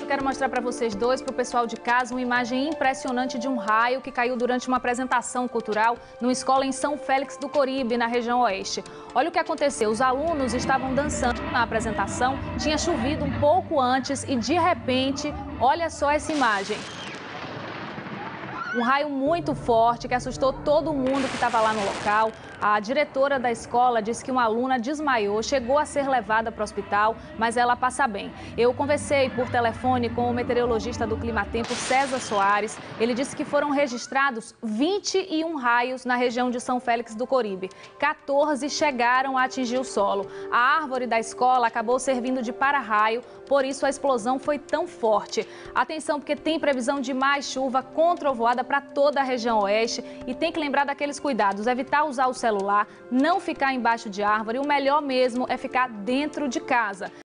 quero mostrar para vocês dois, para o pessoal de casa, uma imagem impressionante de um raio que caiu durante uma apresentação cultural numa escola em São Félix do Coribe, na região oeste. Olha o que aconteceu, os alunos estavam dançando na apresentação, tinha chovido um pouco antes e de repente, olha só essa imagem. Um raio muito forte que assustou todo mundo que estava lá no local. A diretora da escola disse que uma aluna desmaiou, chegou a ser levada para o hospital, mas ela passa bem. Eu conversei por telefone com o meteorologista do Climatempo, César Soares. Ele disse que foram registrados 21 raios na região de São Félix do Coribe. 14 chegaram a atingir o solo. A árvore da escola acabou servindo de para-raio, por isso a explosão foi tão forte. Atenção, porque tem previsão de mais chuva com trovoada para toda a região oeste e tem que lembrar daqueles cuidados, evitar usar o celular, não ficar embaixo de árvore, o melhor mesmo é ficar dentro de casa.